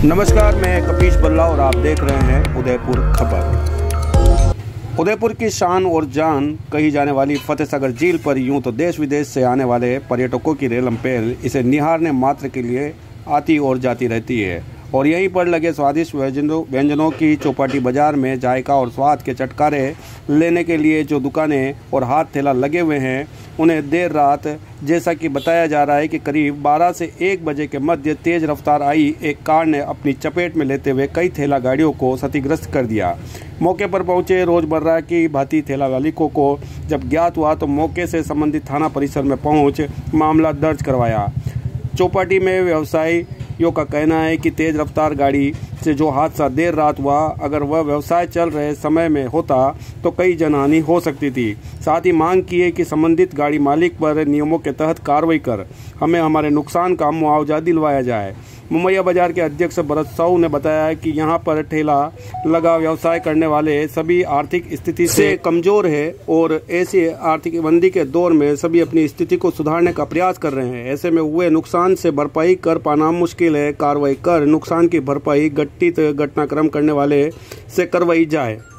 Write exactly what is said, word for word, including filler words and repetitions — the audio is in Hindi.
नमस्कार, मैं कपीश बल्ला और आप देख रहे हैं उदयपुर खबर। उदयपुर की शान और जान कही जाने वाली फतेहसागर झील पर यूं तो देश विदेश से आने वाले पर्यटकों की रेलम पहल इसे निहारने मात्र के लिए आती और जाती रहती है और यहीं पर लगे स्वादिष्ट व्यंजनों व्यंजनों की चौपाटी बाजार में जायका और स्वाद के चटकारे लेने के लिए जो दुकानें और हाथ ठेला लगे हुए हैं, उन्हें देर रात जैसा कि बताया जा रहा है कि करीब बारह से एक बजे के मध्य तेज़ रफ्तार आई एक कार ने अपनी चपेट में लेते हुए कई ठेला गाड़ियों को क्षतिग्रस्त कर दिया। मौके पर पहुंचे रोजमर्रा की भांति ठेला मालिकों को जब ज्ञात हुआ तो मौके से संबंधित थाना परिसर में पहुंच मामला दर्ज करवाया। चौपाटी में व्यवसायियों का कहना है कि तेज़ रफ्तार गाड़ी से जो हादसा देर रात हुआ, अगर वह व्यवसाय चल रहे समय में होता तो कई जनहानि हो सकती थी। साथ ही मांग की है कि संबंधित गाड़ी मालिक पर नियमों के तहत कार्रवाई कर हमें हमारे नुकसान का मुआवजा दिलवाया जाए। मुमैया बाजार के अध्यक्ष भरत साहू ने बताया कि यहां पर ठेला लगा व्यवसाय करने वाले सभी आर्थिक स्थिति से कमजोर है और ऐसी आर्थिक मंदी के दौर में सभी अपनी स्थिति को सुधारने का प्रयास कर रहे हैं। ऐसे में हुए नुकसान से भरपाई कर पाना मुश्किल है। कार्रवाई कर नुकसान की भरपाई घटित घटनाक्रम करने वाले से करवाई जाए।